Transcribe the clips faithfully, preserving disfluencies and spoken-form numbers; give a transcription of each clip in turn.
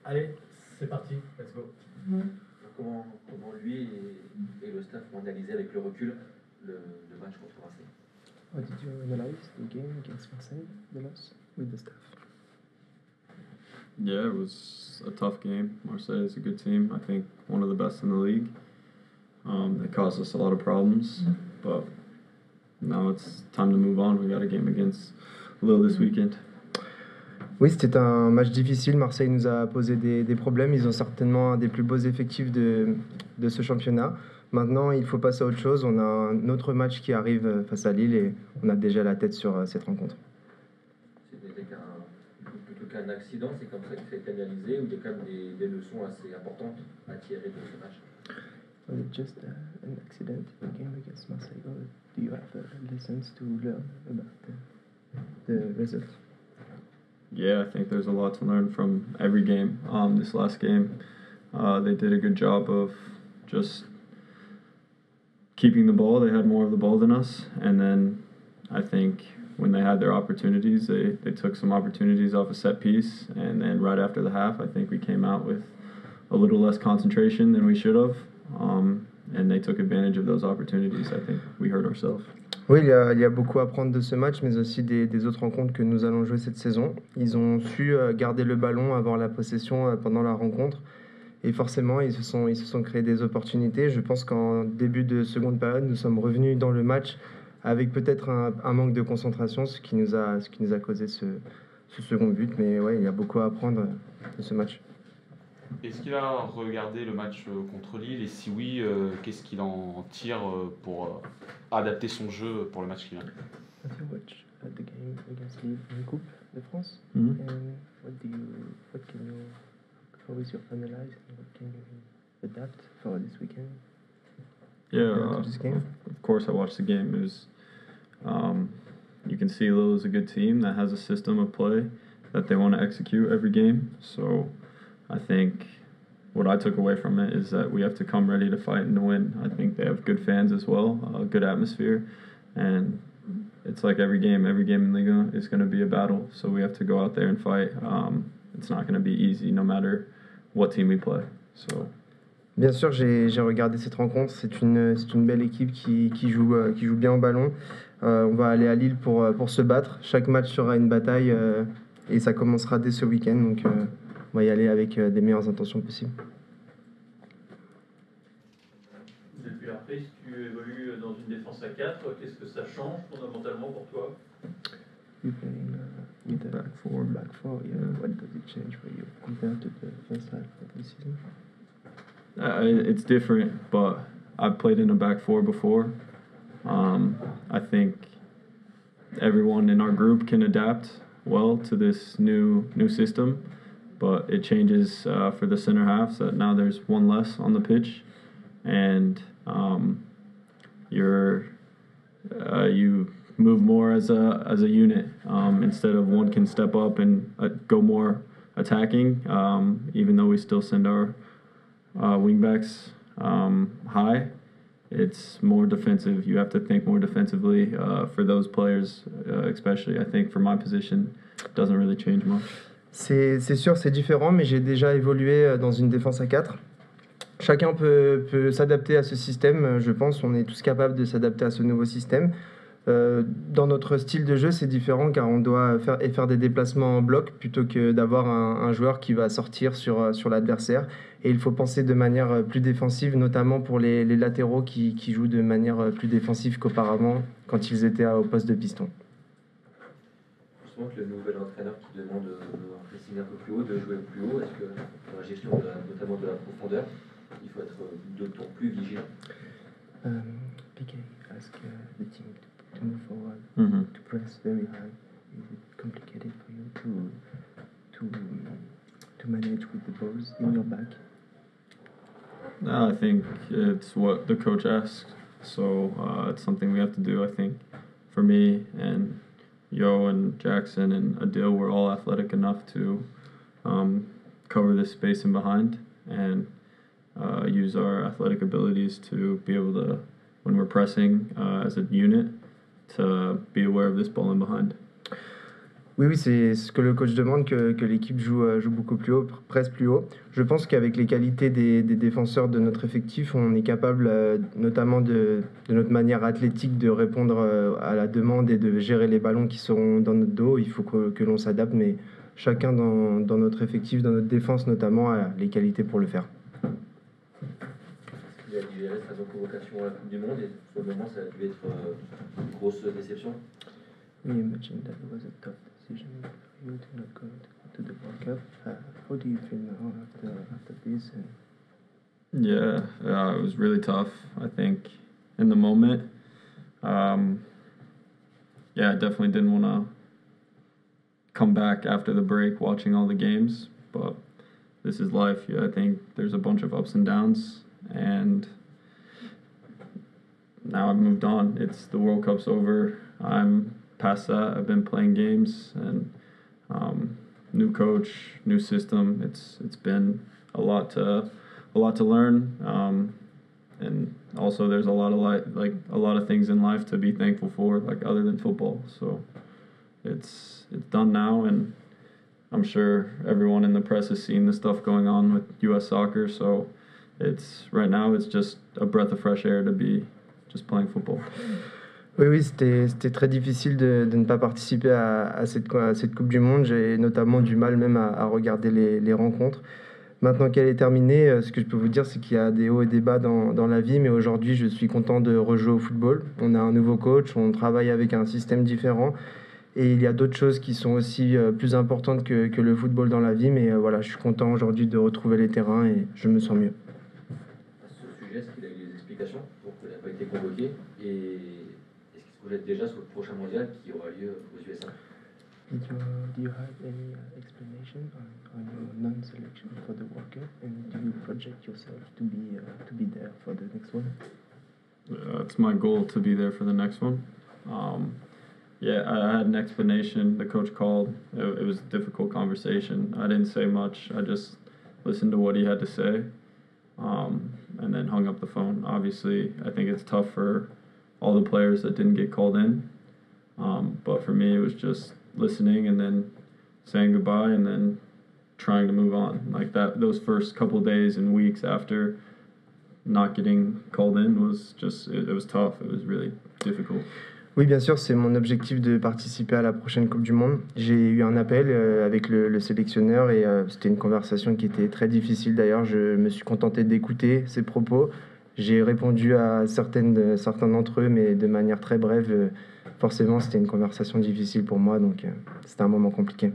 Allez, c'est parti, let's go. Comment, comment lui et, et le staff ont analysé avec le recul le, le match contre Marseille? How did you analyze the game against Marseille, the loss, with the staff? Yeah, it was a tough game. Marseille is a good team. I think one of the best in the league. Um, they caused us a lot of problems, but now it's time to move on. We got a game against Lille this weekend. Oui, c'était un match difficile. Marseille nous a posé des, des problèmes. Ils ont certainement un des plus beaux effectifs de, de ce championnat. Maintenant, il faut passer à autre chose. On a un autre match qui arrive face à Lille et on a déjà la tête sur cette rencontre. C'était qu'un, plutôt qu'un accident, c'est comme ça que ça a été analysé, ou il y a quand même des, des leçons assez importantes à tirer de ce match? Was it just uh, an accident, a game against Marseille, or do you have uh, lessons to learn about the, the result? Yeah, I think there's a lot to learn from every game. Um, this last game, uh, they did a good job of just keeping the ball. They had more of the ball than us, and then I think when they had their opportunities, they, they took some opportunities off a set piece, and then right after the half, I think we came out with a little less concentration than we should have, um, and they took advantage of those opportunities. I think we hurt ourselves. Oui, il y, a, il y a beaucoup à prendre de ce match, mais aussi des, des autres rencontres que nous allons jouer cette saison. Ils ont su garder le ballon, avoir la possession pendant la rencontre. Et forcément, ils se sont, ils se sont créés des opportunités. Je pense qu'en début de seconde période, nous sommes revenus dans le match avec peut-être un, un manque de concentration, ce qui nous a, ce qui nous a causé ce, ce second but. Mais ouais, il y a beaucoup à apprendre de ce match. Est-ce qu'il a regardé le match contre Lille et si oui, euh, qu'est-ce qu'il en tire pour euh, adapter son jeu pour le match qui vient? Have you watched the game against Lille in Coupe de France? Mm-hmm. And what do you, what can you, how is your analysis and what can you adapt for this weekend? Yeah, uh, uh, to this game? of course I watched the game. It was, um, you can see Lille is a good team that has a system of play that they want to execute every game. So I think what I took away from it is that we have to come ready to fight and to win. I think they have good fans as well, a good atmosphere, and it's like every game. Every game in Liga is going to be a battle, so we have to go out there and fight. Um, it's not going to be easy no matter what team we play. So. Bien sûr, j'ai, j'ai regardé cette rencontre. C'est une, c'est une belle équipe qui, qui, joue, euh, qui joue bien au ballon. Euh, on va aller à Lille pour, pour se battre. Chaque match sera une bataille euh, et ça commencera dès ce week-end. Donc, euh, on va y aller avec euh, des meilleures intentions possibles. Depuis la reprise, tu évolues dans une défense à quatre. Qu'est-ce que ça change fondamentalement pour toi? You playing uh, with a Back four. Back four, yeah. What does it change for you compared to the first half of the season? Uh, it's different, but I've played in a back four before. Um, I think everyone in our group can adapt well to this new new system, but it changes uh, for the center half. So now there's one less on the pitch, and um, you're uh, you move more as a as a unit um, instead of one can step up and uh, go more attacking. Um, even though we still send our Uh, wingbacks um, high, it's more defensive. You have to think more defensively uh, for those players, uh, especially. I think for my position, it doesn't really change much. C'est, c'est sûr, c'est différent, mais j'ai déjà évolué dans une défense à quatre. Chacun peut, peut s'adapter à ce système, je pense. On est tous capables de s'adapter à ce nouveau système. Euh, dans notre style de jeu, c'est différent car on doit faire, faire des déplacements en bloc plutôt que d'avoir un, un joueur qui va sortir sur, sur l'adversaire. Et il faut penser de manière plus défensive, notamment pour les, les latéraux qui, qui jouent de manière plus défensive qu'auparavant quand ils étaient au poste de piston. Justement, que le nouvel entraîneur qui demande un pressing un peu plus haut, de jouer plus haut, est-ce que pour la gestion de la, notamment de la profondeur, il faut être d'autant plus vigilant? Um, Piqué ask uh, the team to, to move forward, Mm-hmm. to press very high. Is it complicated for you to to to manage with the balls in your back? No, I think it's what the coach asks, so uh, it's something we have to do. I think for me and Yo and Jackson and Adil, we're all athletic enough to um, cover this space in behind and uh, use our athletic abilities to be able to, when we're pressing uh, as a unit, to be aware of this ball in behind. Oui, oui, c'est ce que le coach demande, que, que l'équipe joue, euh, joue beaucoup plus haut, presse plus haut. Je pense qu'avec les qualités des, des défenseurs de notre effectif, on est capable, euh, notamment de, de notre manière athlétique, de répondre euh, à la demande et de gérer les ballons qui seront dans notre dos. Il faut que, que l'on s'adapte, mais chacun dans, dans notre effectif, dans notre défense notamment, a les qualités pour le faire. Il a digéré sa non-convocation à la Coupe du Monde et pour le moment, ça a dû être euh, une grosse déception. We imagine that it was a tough decision for you to not go to the World Cup. Uh, how do you feel now after, after this? And Yeah, uh, it was really tough, I think, in the moment. Um, yeah, I definitely didn't want to come back after the break watching all the games, but this is life. Yeah, I think there's a bunch of ups and downs, and now I've moved on. It's the World Cup's over. I'm past that. I've been playing games, and um, new coach, new system. It's it's been a lot to a lot to learn, um, and also there's a lot of li- like a lot of things in life to be thankful for, like other than football. So it's it's done now, and I'm sure everyone in the press has seen the stuff going on with U S soccer. So it's right now it's just a breath of fresh air to be just playing football. Oui, oui, c'était, c'était très difficile de, de ne pas participer à, à, cette, à cette Coupe du Monde. J'ai notamment du mal même à, à regarder les, les rencontres. Maintenant qu'elle est terminée, ce que je peux vous dire, c'est qu'il y a des hauts et des bas dans, dans la vie, mais aujourd'hui, je suis content de rejouer au football. On a un nouveau coach, on travaille avec un système différent, et il y a d'autres choses qui sont aussi plus importantes que, que le football dans la vie, mais voilà, je suis content aujourd'hui de retrouver les terrains et je me sens mieux. À ce sujet, est-ce qu'il a eu des explications pour qu'il n'a pas été convoqué et projette déjà sur le prochain mondial qui aura lieu aux U S A. Did you, do you have any uh, explanation on, on your non-selection for the World Cup, and do you project yourself to be uh, to be there for the next one? Uh, it's my goal to be there for the next one. Um, yeah, I had an explanation. The coach called. It, it was a difficult conversation. I didn't say much. I just listened to what he had to say, um, and then hung up the phone. Obviously, I think it's tough for all the players that didn't get called in. Um, but for me, it was just listening and then saying goodbye and then trying to move on. Like that, those first couple days and weeks after not getting called in was just, it, it was tough. It was really difficult. Oui, bien sûr, c'est mon objectif de participer à la prochaine Coupe du Monde. J'ai eu un appel euh, avec le, le sélectionneur et euh, c'était une conversation qui était très difficile. D'ailleurs, je me suis contenté d'écouter ses propos. J'ai répondu à certaines, certains d'entre eux, mais de manière très brève. Forcément, c'était une conversation difficile pour moi, donc euh, c'était un moment compliqué.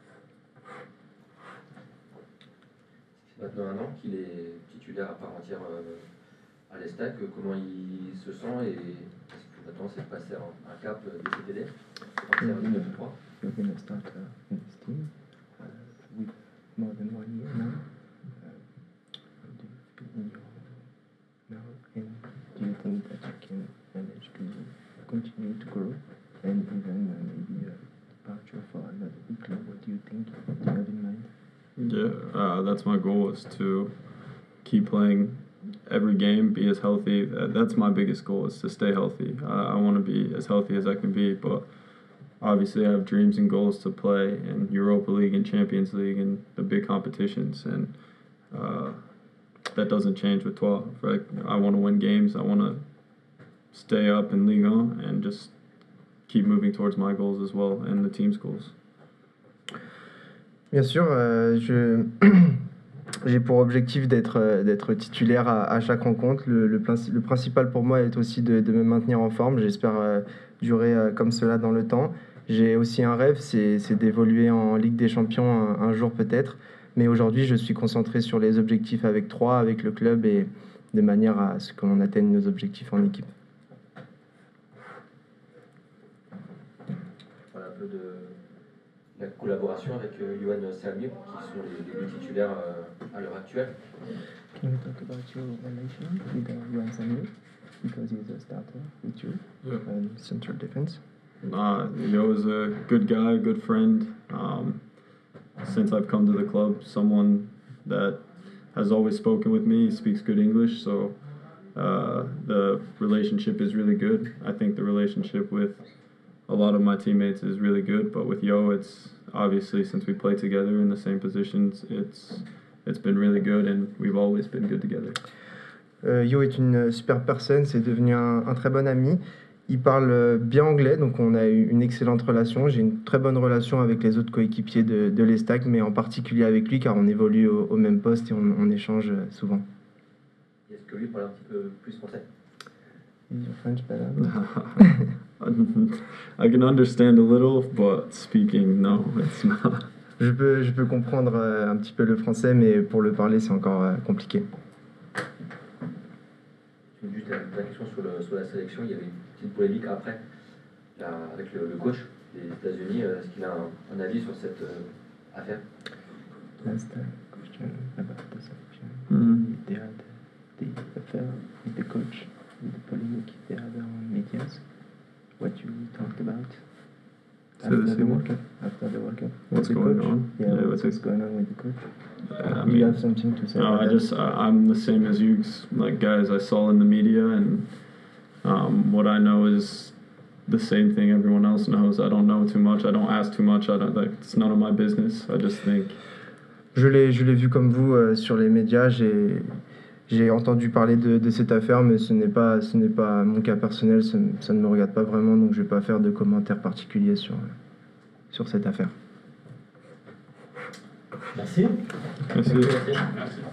C'est maintenant un an qu'il est titulaire à part entière euh, à l'Estac. Comment il se sent et est-ce que maintenant c'est de passer un, un cap de C T D, passer à une deux trois. You're going to start uh, in this team uh, with more than one year now. Uh, how do you feel in your now, and do you think that you can manage to continue to grow and even uh, maybe a departure for another big club? What do you think? What do you have in mind? Yeah, uh, that's my goal, is to keep playing every game, be as healthy. That's my biggest goal, is to stay healthy. Uh, I want to be as healthy as I can be, but obviously I have dreams and goals to play in Europa League and Champions League and the big competitions, and uh, that doesn't change with twelve. Right? I want to win games. I want to stay up in Ligue one and just keep moving towards my goals as well and the team's goals. Bien sûr, euh, je j'ai pour objectif d'être euh, d'être titulaire à, à chaque rencontre. Le, le, princi- le principal pour moi est aussi de, de me maintenir en forme. J'espère euh, durer euh, comme cela dans le temps. J'ai aussi un rêve, c'est, c'est d'évoluer en Ligue des Champions un, un jour peut-être. Mais aujourd'hui, je suis concentré sur les objectifs avec Troyes, avec le club, et de manière à ce qu'on atteigne nos objectifs en équipe. Voilà un peu de la collaboration avec euh, Yohan Sermier, qui sont les, les deux titulaires euh, à l'heure actuelle. Can you talk about your relation with uh, Yohan Samir, because he's a starter with you Yeah. and central defense? Uh, Yo is a good guy, good friend. Um, since I've come to the club, someone that has always spoken with me. He speaks good English, so uh, the relationship is really good. I think the relationship with a lot of my teammates is really good, but with Yo, it's obviously since we play together in the same positions, it's it's been really good and we've always been good together. Euh, Yo est une super personne, c'est devenu un, un très bon ami. Il parle bien anglais, donc on a eu une excellente relation. J'ai une très bonne relation avec les autres coéquipiers de, de l'Estac, mais en particulier avec lui, car on évolue au, au même poste et on, on échange souvent. Est-ce que lui parle un petit peu plus français? Is your French better? I can understand a little, but speaking, no, it's not. Je peux, je peux comprendre euh, un petit peu le français, mais pour le parler, c'est encore euh, compliqué. Juste la, la question sur, le, sur la sélection, il y avait une petite polémique après, là, avec le, le coach des États-Unis. Est-ce qu'il a un, un avis sur cette euh, affaire? Last uh, question about the selection. Mm. They had the affair with the coach, with the polemic they had on medias. What you talked about Say after this the again. World Cup? After the World Cup. What's With the going coach? on? Yeah, Yeah, what's, with what's the- going on with the coach? I Do you mean, have something to say no, about I that? just I, I'm the same as you, like guys I saw in the media, and um, what I know is the same thing everyone else knows. I don't know too much. I don't ask too much. I don't like. It's none of my business. I just think. Je l'ai, je l'ai vu comme vous euh, sur les médias. J'ai, j'ai entendu parler de, de cette affaire, mais ce n'est pas, ce n'est pas mon cas personnel. Ça, ne- ça ne me regarde pas vraiment, donc je ne vais pas faire de commentaires particuliers sur, sur cette affaire. Merci. That's it. Merci.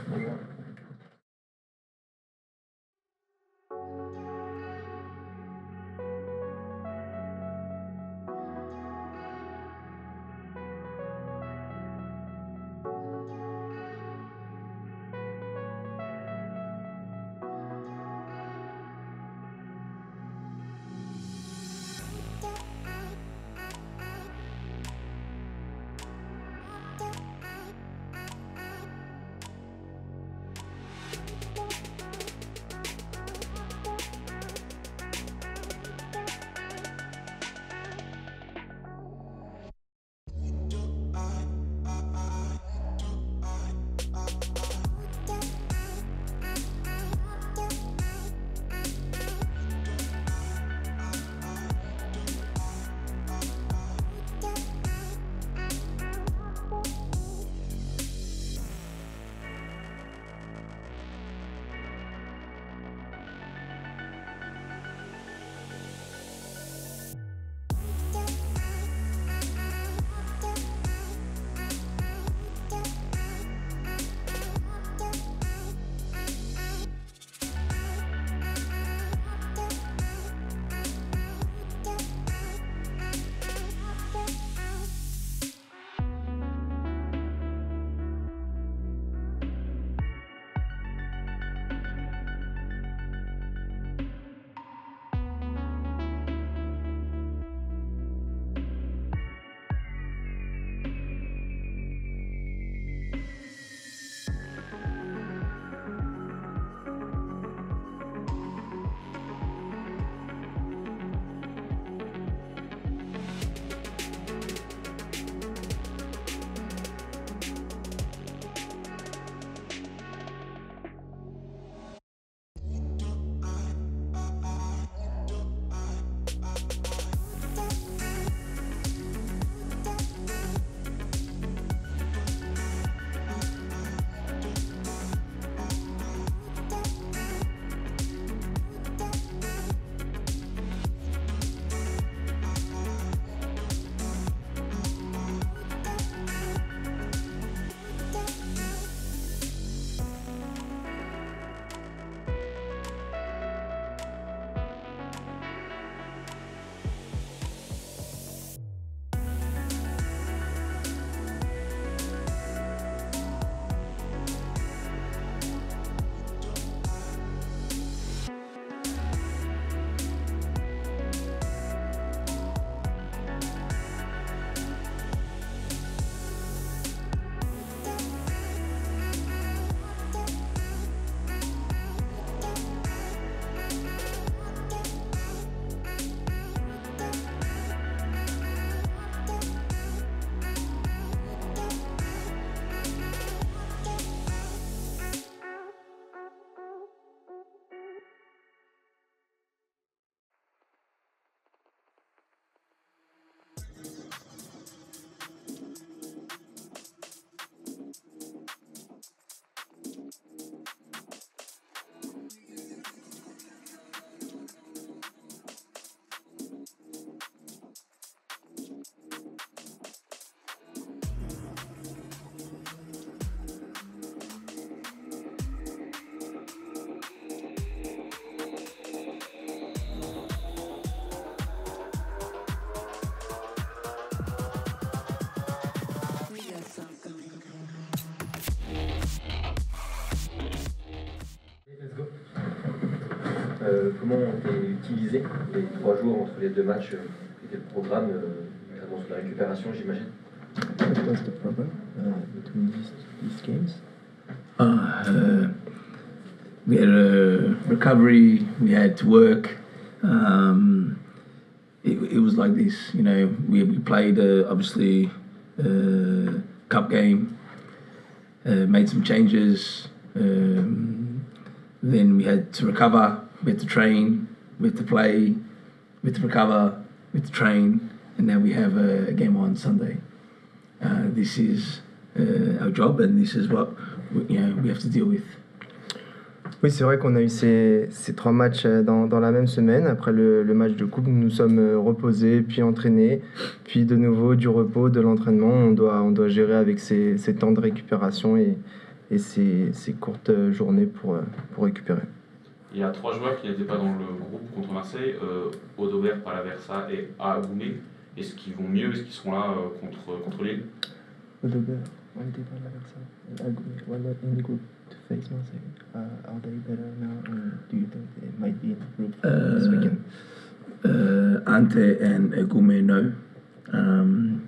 euh, comment ont été utilisés les trois jours entre les deux matchs, euh, quel était le programme, euh, notamment sur la récupération, j'imagine? What was the problem uh, between these, these games? Uh, we had a recovery, we had to work. Um, it, it was like this, you know, we, we played uh, obviously uh, cup game, uh, made some changes, um, then we had to recover, we had to train, we had to play, we had to recover, we had to train, and now we have a, a game on Sunday. Uh, this is uh, our job, and this is what we, you know, we have to deal with. Oui, c'est vrai qu'on a eu ces, ces trois matchs dans, dans la même semaine. Après le, le match de coupe, nous nous sommes reposés, puis entraînés, puis de nouveau du repos, de l'entraînement. On doit, on doit gérer avec ces, ces temps de récupération et, et ces, ces courtes journées pour, pour récupérer. Il y a trois joueurs qui n'étaient pas dans le groupe contre Marseille, euh, Odobert, Palaversa et Agoumé. Est-ce qu'ils vont mieux? Est-ce qu'ils seront là euh, contre, contre Lille? Odobert, Palaversa et Agoumé were not in the group to face Marseille. Uh, are they better now, and do you think they might be in the group Uh, this weekend? Uh, Ante and Egume, no. Um,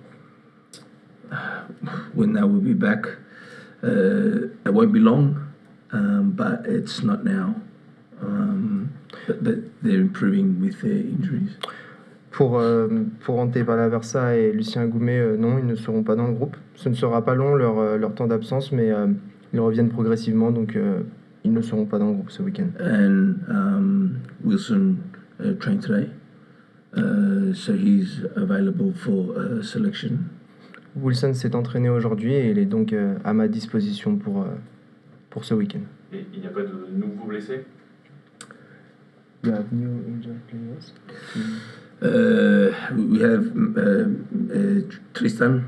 when they will be back, uh, it won't be long, um, but it's not now. Um, but, but they're improving with their injuries. Pour, euh, pour Ante Palaversa et Lucien Agoumé, euh, non, ils ne seront pas dans le groupe. Ce ne sera pas long leur, euh, leur temps d'absence, mais euh, ils reviennent progressivement, donc euh, ils ne seront pas dans le groupe ce week-end. And um, Wilson uh, trained today, uh, so he's available for uh, selection. Wilson s'est entraîné aujourd'hui et il est donc euh, à ma disposition pour, euh, pour ce week-end. Et il n'y a pas de nouveaux blessés? You have new injured players. Uh, we have uh, uh, Tristan,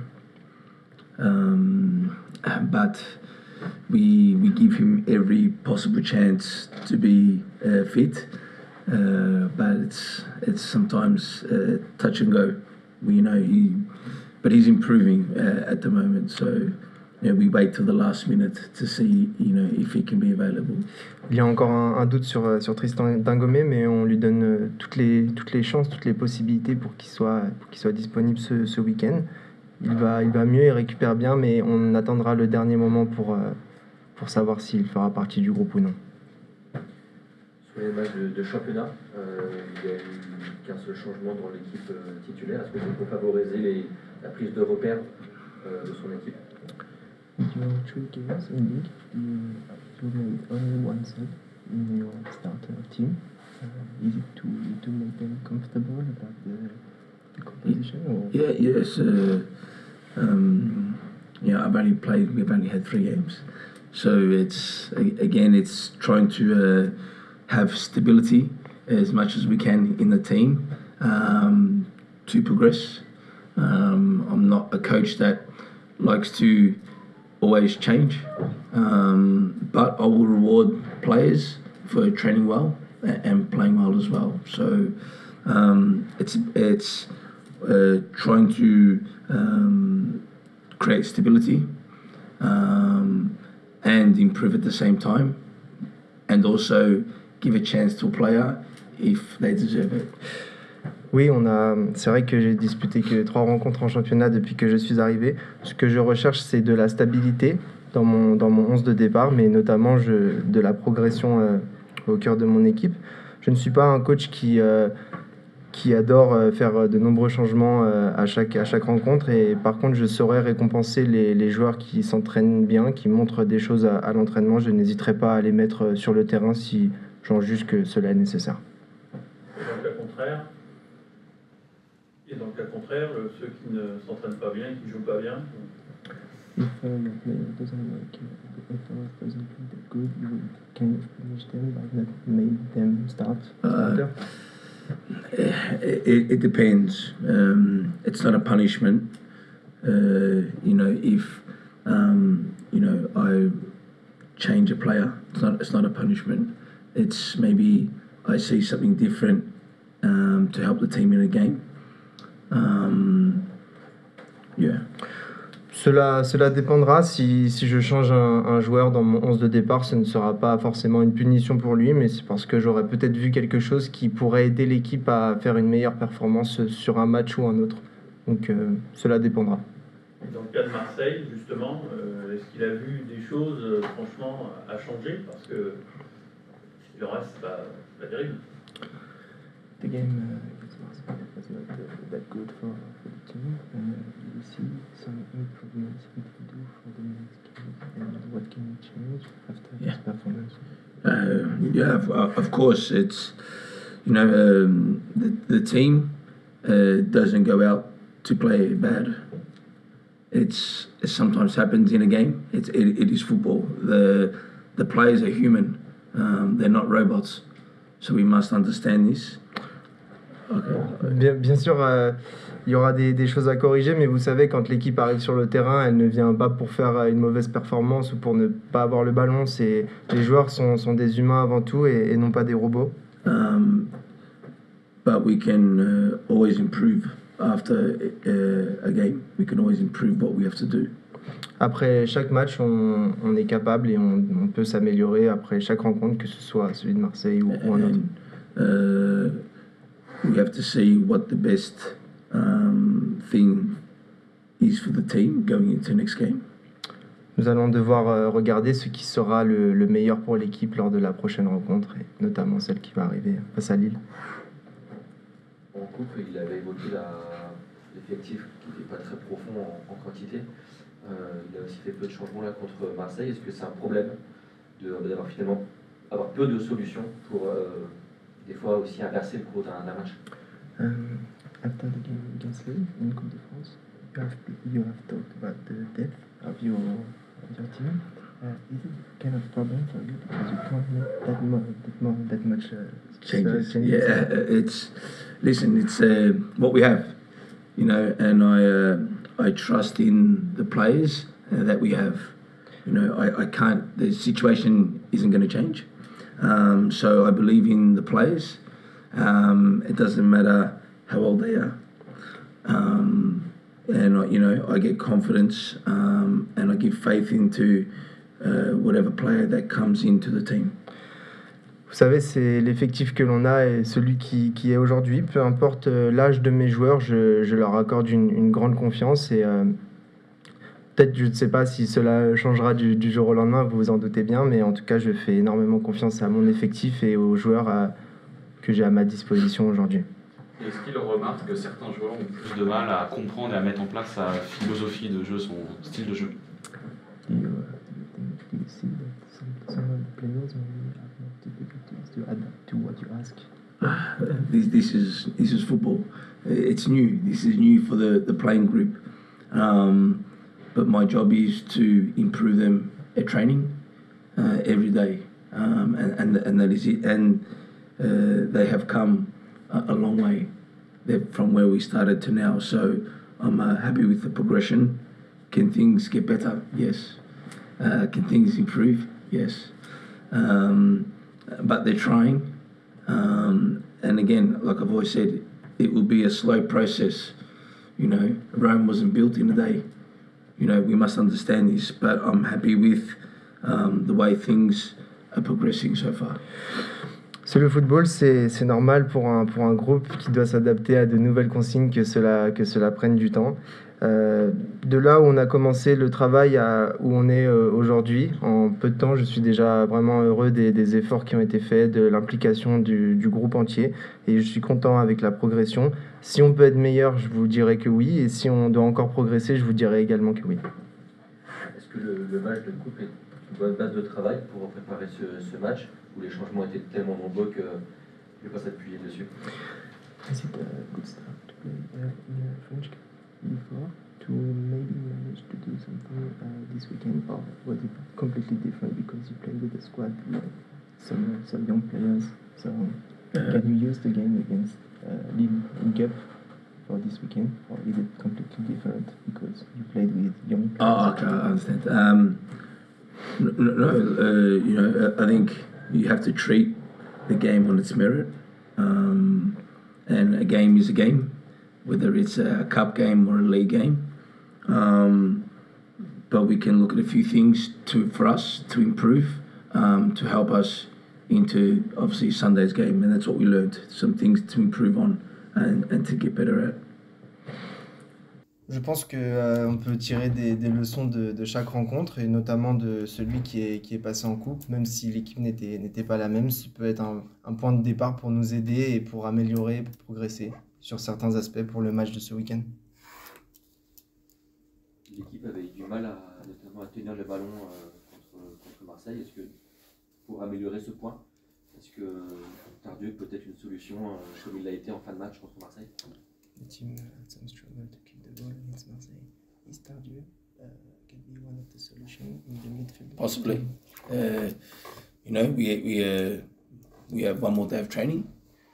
um, but we we give him every possible chance to be uh, fit. Uh, but it's it's sometimes uh, touch and go. We, you know he, but he's improving uh, at the moment. So you know, we wait till the last minute to see you know if he can be available. Il y a encore un, un doute sur, sur Tristan Dingomé, mais on lui donne euh, toutes les, toutes les chances, toutes les possibilités pour qu'il soit, pour qu'il soit disponible ce, ce week-end. Il va, il va mieux, il récupère bien, mais on attendra le dernier moment pour, euh, pour savoir s'il fera partie du groupe ou non. Sur les matchs de, de championnat, euh, il n'y a eu qu'un seul changement dans l'équipe euh, titulaire. Est-ce que ça peut favoriser les, la prise de repère euh, de son équipe? During three games in league, you, you made only one sub in your starter team. Uh, is it to, to make them comfortable about the, the composition? Or? Yeah, yes. Uh, um, yeah, I've only played. We've only had three games, so it's again, it's trying to uh, have stability as much as we can in the team um, to progress. Um, I'm not a coach that likes to always change, um, but I will reward players for training well and, and playing well as well. So um, it's it's uh, trying to um, create stability um, and improve at the same time, and also give a chance to a player if they deserve it. Oui, on a. C'est vrai que j'ai disputé que trois rencontres en championnat depuis que je suis arrivé. Ce que je recherche, c'est de la stabilité dans mon, dans mon onze de départ, mais notamment je, de la progression euh, au cœur de mon équipe. Je ne suis pas un coach qui, euh, qui adore euh, faire de nombreux changements euh, à, chaque, à chaque rencontre. Et par contre, je saurais récompenser les, les joueurs qui s'entraînent bien, qui montrent des choses à, à l'entraînement. Je n'hésiterai pas à les mettre sur le terrain si j'en juge que cela est nécessaire. Et dans le cas contraire, et dans le cas contraire, euh, ceux qui ne s'entraînent pas bien, qui ne jouent pas bien. If uh, your player doesn't work, if uh, doesn't play that good, you will kind of punish them by not make them start. Uh, it, it depends. Um, it's not a punishment. Uh, you know, if um, you know I change a player, it's not. It's not a punishment. It's maybe I see something different um, to help the team in a game. Um, yeah. Cela, cela dépendra. Si, si je change un, un joueur dans mon onze de départ, ce ne sera pas forcément une punition pour lui, mais c'est parce que j'aurais peut-être vu quelque chose qui pourrait aider l'équipe à faire une meilleure performance sur un match ou un autre. Donc euh, cela dépendra. Dans le cas de Marseille, justement, euh, est-ce qu'il a vu des choses, euh, franchement, à changer? Parce que le reste, c'est pas, pas terrible. The game uh, against Marseille was not uh, that good for, for the team. Uh, do you see some improvements we can do for the next game, and what can we change after Yeah. this performance? Uh, yeah, of, of course, it's you know um, the the team uh, doesn't go out to play bad. It's it sometimes happens in a game. It's it, it is football. The the players are human. Um, they're not robots. So we must understand this. Okay. Bien, bien sûr, euh, il y aura des, des choses à corriger, mais vous savez, quand l'équipe arrive sur le terrain, elle ne vient pas pour faire euh, une mauvaise performance ou pour ne pas avoir le ballon. C'est, les joueurs sont, sont des humains avant tout et, et non pas des robots. Um, but we can uh, always improve after uh, a game. We can always improve what we have to do. Après chaque match, on, on est capable et on, on peut s'améliorer après chaque rencontre, que ce soit celui de Marseille ou, ou un autre. And, uh, we have to see what the best um, thing is for the team going into next game. Nous allons devoir euh, regarder ce qui sera le, le meilleur pour l'équipe lors de la prochaine rencontre, et notamment celle qui va arriver face à Lille. En coupe, il avait évoqué la- l'effectif qui n'était pas très profond en, en quantité. Euh, il a aussi fait peu de changements là contre Marseille. Est-ce que c'est un problème de- d'avoir finalement avoir peu de solutions pour euh, des fois aussi inverser le cours d'un d'un match? Um, after the game against Lille in Coupe de France, you have, you have talked about the depth of your, of your team. Uh, is it kind of problem for you because you can't make that, mo- that, more, that much uh, Changes. uh, changes? Yeah, uh, it's listen. It's uh, what we have, you know, and I uh, I trust in the players uh, that we have. You know, I, I can't. The situation isn't going to change, um, so I believe in the players. Um, it doesn't matter how old they are, um, and I, you know, I get confidence um, and I give faith into uh, whatever player that comes into the team. Vous savez, c'est l'effectif que l'on a et celui qui, qui est aujourd'hui. Peu importe euh, l'âge de mes joueurs, je, je leur accorde une, une grande confiance. Et euh, peut-être, je ne sais pas si cela changera du, du jour au lendemain, vous vous en doutez bien, mais en tout cas, je fais énormément confiance à mon effectif et aux joueurs à- que j'ai à ma disposition aujourd'hui. Est-ce qu'il remarque que certains joueurs ont plus de mal à comprendre et à mettre en place sa philosophie de jeu, son style de jeu? Do you, uh, do you think, do you see that some, some of the players maybe have more difficulties to adapt to what you ask? this, this is this is football. It's new. This is new for the, the playing group. Um, but my job is to improve them at training uh, every day, um, and, and and that is it. And uh, they have come a, a long way. They're from where we started to now. So I'm uh, happy with the progression. Can things get better? Yes. Uh, can things improve? Yes. Um, but they're trying. Um, and again, like I've always said, it will be a slow process. You know, Rome wasn't built in a day. You know, we must understand this. But I'm happy with um, the way things are progressing so far. C'est le football, c'est c'est normal pour un, pour un groupe qui doit s'adapter à de nouvelles consignes que cela, que cela prenne du temps. Euh, de là où on a commencé le travail à où on est euh, aujourd'hui, en peu de temps, je suis déjà vraiment heureux des, des efforts qui ont été faits, de l'implication du, du groupe entier, et je suis content avec la progression. Si on peut être meilleur, je vous dirais que oui, et si on doit encore progresser, je vous dirais également que oui. Est-ce que le, le match de coupe est une bonne base de travail pour préparer ce, ce match où les changements étaient tellement nombreux que je ne vais pas s'appuyer dessus? Is it a good start to play uh, in a French Cup before to maybe manage to do something uh, this weekend, or was it completely different because you played with a squad with some some young players? So can you use the game against uh, Lille in Cup for this weekend, or is it completely different because you played with young players? Oh, okay, I understand. Um, no, no uh, you know, I think you have to treat the game on its merit, um, and a game is a game, whether it's a cup game or a league game. Um, but we can look at a few things to for us to improve, um, to help us into obviously Sunday's game, and that's what we learned. Some things to improve on and, and to get better at. Je pense que euh, on peut tirer des, des leçons de, de chaque rencontre et notamment de celui qui est, qui est passé en coupe, même si l'équipe n'était, n'était pas la même, ça peut être un, un point de départ pour nous aider et pour améliorer, pour progresser sur certains aspects pour le match de ce week-end. L'équipe avait eu du mal à, notamment à tenir le ballon euh, contre, contre Marseille. Est-ce que pour améliorer ce point, est-ce que Tardieu peut être une solution euh, comme il l'a été en fin de match contre Marseille? The team had some struggle to keep the ball against Marseille. Is Tardieu uh, can be one of the solutions in the midfield? Possibly. Uh, you know, we we uh, we have one more day of training,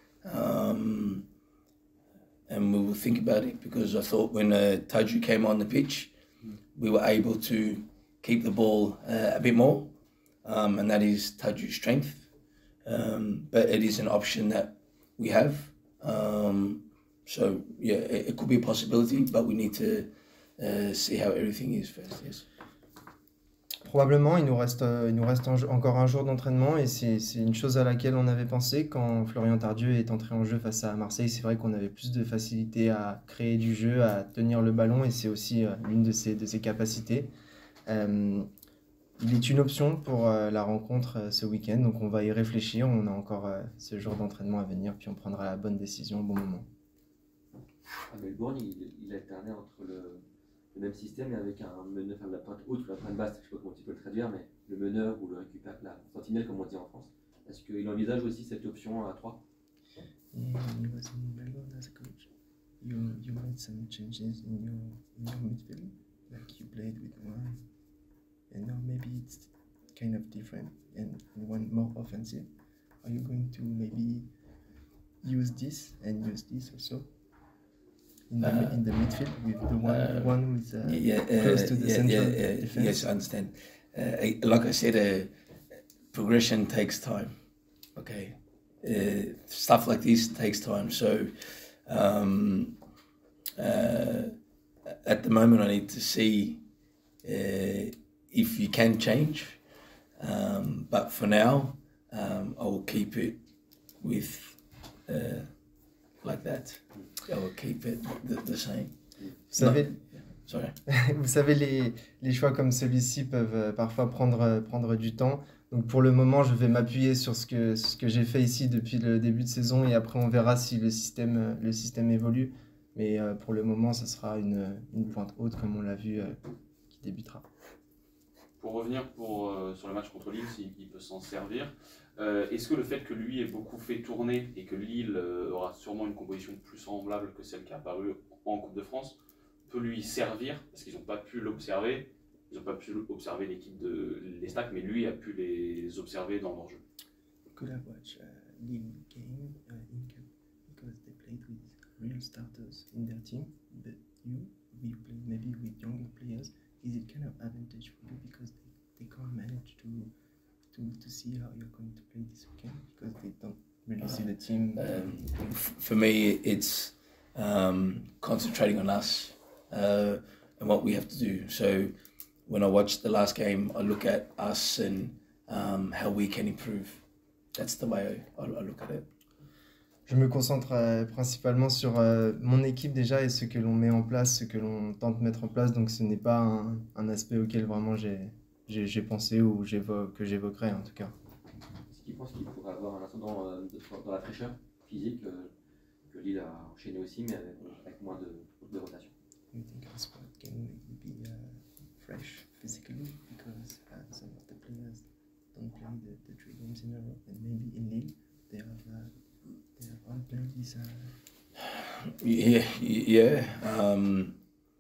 um, and we will think about it because I thought when uh, Taju came on the pitch, we were able to keep the ball uh, a bit more, um, and that is Taju's strength. Um, but it is an option that we have. Um, so yeah, it, it could be a possibility, but we need to uh, see how everything is first. Yes. Probablement, il nous reste, euh, il nous reste un, encore un jour d'entraînement et c'est, c'est une chose à laquelle on avait pensé quand Florian Tardieu est entré en jeu face à Marseille. C'est vrai qu'on avait plus de facilité à créer du jeu, à tenir le ballon et c'est aussi euh, l'une de ses, de ses capacités. Euh, il est une option pour euh, la rencontre euh, ce week-end, donc on va y réfléchir. On a encore euh, ce jour d'entraînement à venir, puis on prendra la bonne décision au bon moment. À Melbourne, il, il alternait entre le, le même système et avec un meneur, enfin, la pointe haute ou la pointe basse, je ne sais pas comment tu peux le traduire, mais le meneur ou le récupère, la sentinelle comme on dit en France. Est-ce qu'il envisage aussi cette option à trois? When you was in Melbourne as a coach, you, you made some changes in your, in your midfield, like you played with one, and now maybe it's kind of different and one more offensive. Are you going to maybe use this and use this also in the, Uh, in the midfield with the one, uh, one who is uh, yeah, uh, close to the yeah, central yeah, yeah, defense? yes, I understand. Uh, like I said, uh, progression takes time. Okay, uh, stuff like this takes time. So, um, uh, at the moment, I need to see uh, if you can change. Um, but for now, um, I will keep it with uh, like that. I will keep it the, the same. Vous savez, Sorry. Vous savez, les, les choix comme celui-ci peuvent euh, parfois prendre, euh, prendre du temps. Donc pour le moment, je vais m'appuyer sur ce que, ce que j'ai fait ici depuis le début de saison et après on verra si le système, euh, le système évolue. Mais euh, pour le moment, ça sera une, une pointe haute comme on l'a vu euh, qui débutera. Pour revenir pour, euh, sur le match contre Lille, s'il il peut s'en servir, euh, est-ce que le fait que lui ait beaucoup fait tourner et que Lille euh, aura sûrement une composition plus semblable que celle qui est apparue en Coupe de France peut lui servir, parce qu'ils n'ont pas pu l'observer, ils n'ont pas pu observer l'équipe de l'Estac, mais lui a pu les observer dans leur jeu. Could I watch uh, Lille game uh, in Cup because they played with real starters in their team, but you, we play maybe with younger players. Is it kind of advantage for you because they, they can't manage to, to to see how you're going to play this weekend because they don't really see the team? Um, f- for me, it's um, concentrating on us uh, and what we have to do. So when I watch the last game, I look at us and um, how we can improve. That's the way I, I look at it. Je me concentre euh, principalement sur euh, mon équipe déjà et ce que l'on met en place, ce que l'on tente de mettre en place. Donc ce n'est pas un, un aspect auquel vraiment j'ai, j'ai, j'ai pensé ou j'évoque, que j'évoquerai en tout cas. Est-ce qu'il pense qu'il pourrait avoir un ascendant euh, de- dans la fraîcheur physique euh, que Lille a enchaîné aussi, mais avec, avec moins de, de rotation? You think our squad can maybe be uh, fresh physically because uh, some of the players don't play the, the three games in a row and maybe in Lille they have uh, they have all played this. Uh, Yeah, yeah. Um,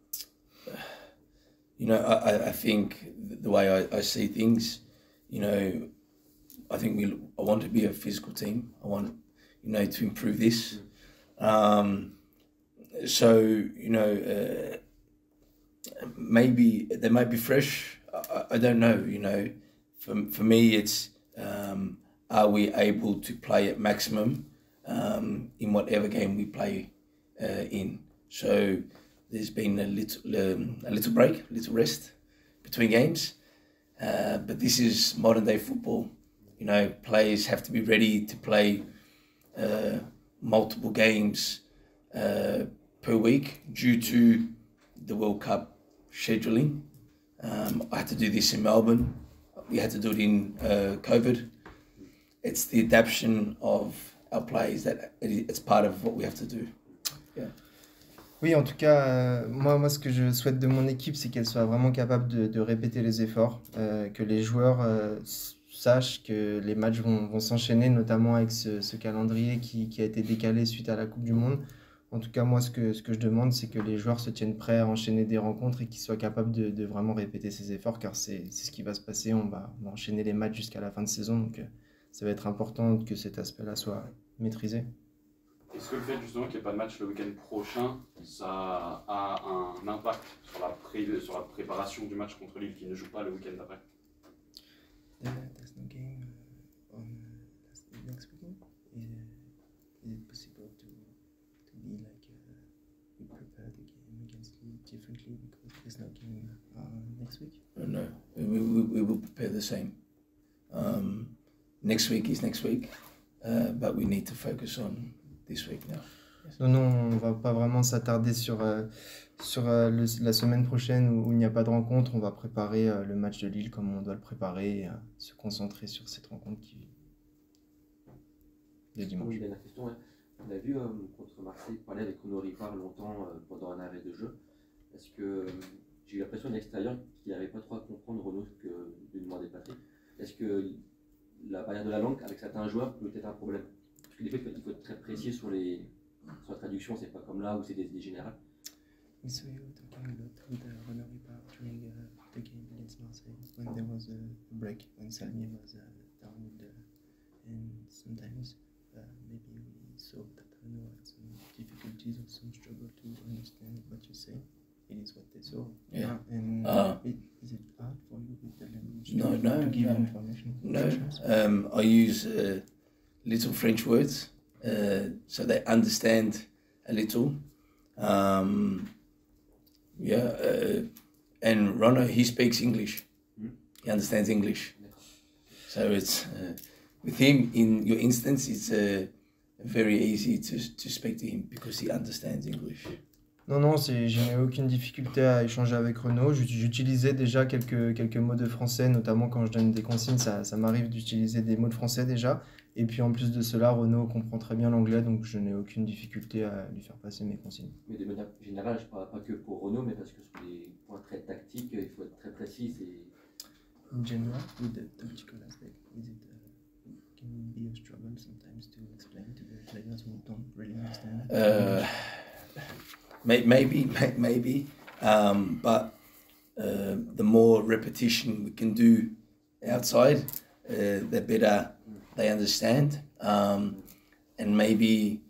you know, I, I think the way I, I see things, you know, I think we. I want to be a physical team. I want, you know, to improve this. Um, so you know, uh, maybe they might be fresh. I, I don't know. You know, for for me, it's um, are we able to play at maximum um, in whatever game we play uh, in? So there's been a little um, a little break, a little rest between games. Uh, but this is modern day football. You know, players have to be ready to play uh, multiple games uh, per week due to the World Cup scheduling. Um, I had to do this in Melbourne. We had to do it in uh, COVID. It's the adaptation of our players that it's part of what we have to do. Yeah. Oui, en tout cas, euh, moi, moi, ce que je souhaite de mon équipe, c'est qu'elle soit vraiment capable de, de répéter les efforts, euh, que les joueurs euh, sachent que les matchs vont, vont s'enchaîner, notamment avec ce, ce calendrier qui, qui a été décalé suite à la Coupe du Monde. En tout cas, moi, ce que, ce que je demande, c'est que les joueurs se tiennent prêts à enchaîner des rencontres et qu'ils soient capables de, de vraiment répéter ces efforts, car c'est c'est ce qui va se passer. On va, on va enchaîner les matchs jusqu'à la fin de saison, donc euh, ça va être important que cet aspect-là soit maîtrisé. Est-ce que le fait justement qu'il n'y ait pas de match le week-end prochain, ça a un impact sur la, pré sur la préparation du match contre Lille qui ne joue pas le week-end d'après? Yeah, there's no game uh, on uh, next weekend. Is, uh, is it possible to to be like uh, we prepare the game against Lille differently because there's no game uh, next week? Uh, no, we, we, we will prepare the same. Um, next week is next week, uh, but we need to focus on this week now. Non, non, on va pas vraiment s'attarder sur, euh, sur euh, le, la semaine prochaine où, où il n'y a pas de rencontre. On va préparer euh, le match de Lille comme on doit le préparer et euh, se concentrer sur cette rencontre qui de dimanche. Oui, dernière question. Ouais. On a vu euh, contre Marseille parler avec Renaud Ripard longtemps euh, pendant un arrêt de jeu. Parce que euh, j'ai eu l'impression de l'extérieur qu'il n'arrivait pas trop à comprendre Renaud ce que lui demandait Patrick. Est-ce que la barrière de la langue avec certains joueurs peut être un problème? Parce que des fois, il faut être très précis sur, les, sur la traduction, c'est pas comme là où c'est des idées générales. We saw you talking a lot with uh, Renaud Ripard during uh, the game against Marseille when there was a break when Salmi was uh, down with the, and sometimes uh, maybe we saw that Renaud had some difficulties or some struggle to understand what you say. It is what they saw. Yeah. And Uh, it, is it hard for you with the language No, to, no, to give no. information? No, um, I use uh, little French words uh, so they understand a little. Um, yeah, uh, and Rono, he speaks English. Mm. He understands English. So it's uh, with him, in your instance, it's uh, very easy to, to speak to him because he understands English. Non, non, c'est- je n'ai aucune difficulté à échanger avec Renaud. J'ut- J'utilisais déjà quelques, quelques mots de français, notamment quand je donne des consignes, ça, ça m'arrive d'utiliser des mots de français déjà. Et puis en plus de cela, Renaud comprend très bien l'anglais, donc je n'ai aucune difficulté à lui faire passer mes consignes. Mais de manière générale, je ne parle pas que pour Renaud, mais parce que sur les points très tactiques, il faut être très précis. C'est In general, with the tactical aspect, is it, uh, can it be a struggle sometimes to explain to the players who don't really understand? Uh, may, maybe, may, maybe, um, but uh, the more repetition we can do outside, uh, the better they understand. Um, and maybe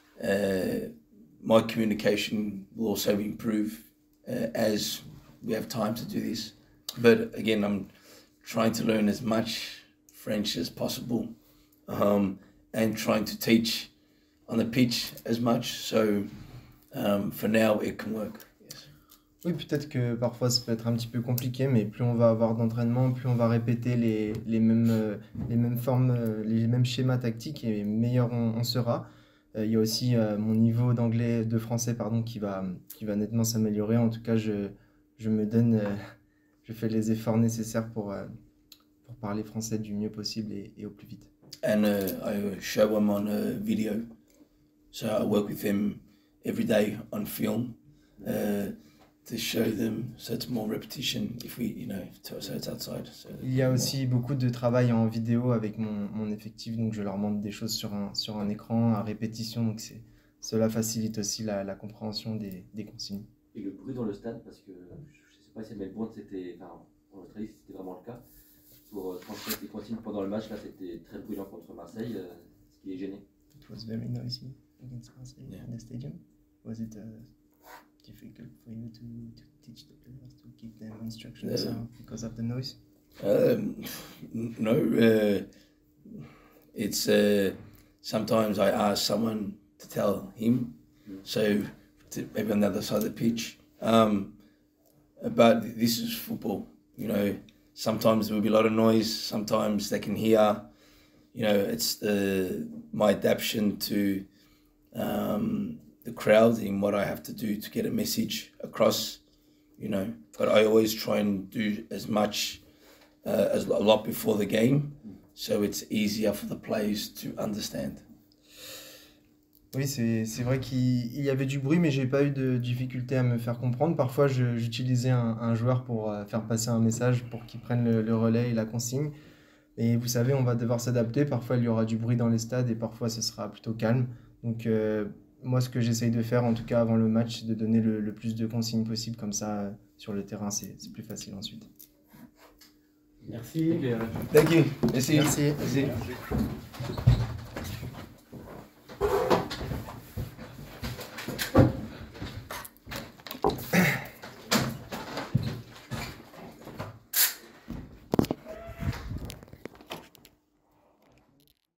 uh, my communication will also improve uh, as we have time to do this. But again, I'm trying to learn as much French as possible, um, and trying to teach on the pitch as much. So um, for now, it can work. Yes. Oui, peut-être que parfois ça peut être un petit peu compliqué, mais plus on va avoir d'entraînement, plus on va répéter les, les, mêmes, euh, les mêmes formes, euh, les mêmes schémas tactiques et meilleur on, on sera. Euh, Il y a aussi euh, mon niveau d'anglais, de français, pardon, qui va, qui va nettement s'améliorer. En tout cas, je, je me donne, euh, je fais les efforts nécessaires pour, euh, pour parler français du mieux possible et, et au plus vite. And uh, I show them on a video. So I work with them every day on film uh, to show them. So it's more repetition if we, you know, so it's outside. So Il y a aussi beaucoup de travail en vidéo avec mon, mon effectif, donc je leur montre des choses sur un, sur un écran à répétition, donc c'est, cela facilite aussi la, la compréhension des, des consignes. et le bruit dans le stade, parce que je ne sais pas si à Melbourne c'était, enfin en Australie c'était vraiment le cas. Pour euh, transmettre les consignes pendant le match, là c'était très bruyant contre Marseille, euh, ce qui est gêné. It was very noisy against Marseille Yeah. in the stadium. Was it uh, difficult for you to, to teach the players to give them instructions Yeah. uh, because of the noise? Um, n- no, uh, it's uh, sometimes I ask someone to tell him, so to maybe on the other side of the pitch. Um, but this is football. You know, sometimes there will be a lot of noise. Sometimes they can hear. You know, it's the my adaptation to um, the crowd and what I have to do to get a message across. You know, but I always try and do as much uh, as a lot before the game, so it's easier for the players to understand. Oui, c'est c'est vrai qu'il il y avait du bruit, mais j'ai pas eu de difficulté à me faire comprendre. Parfois, je- j'utilisais un, un joueur pour euh, faire passer un message pour qu'il prenne le, le relais et la consigne. Et vous savez, on va devoir s'adapter. Parfois, il y aura du bruit dans les stades et parfois, ce sera plutôt calme. Donc, euh, moi, ce que j'essaye de faire, en tout cas avant le match, c'est de donner le, le plus de consignes possible. Comme ça, euh, sur le terrain, c'est c'est plus facile ensuite. Merci. Thank you. Merci. Merci. Merci.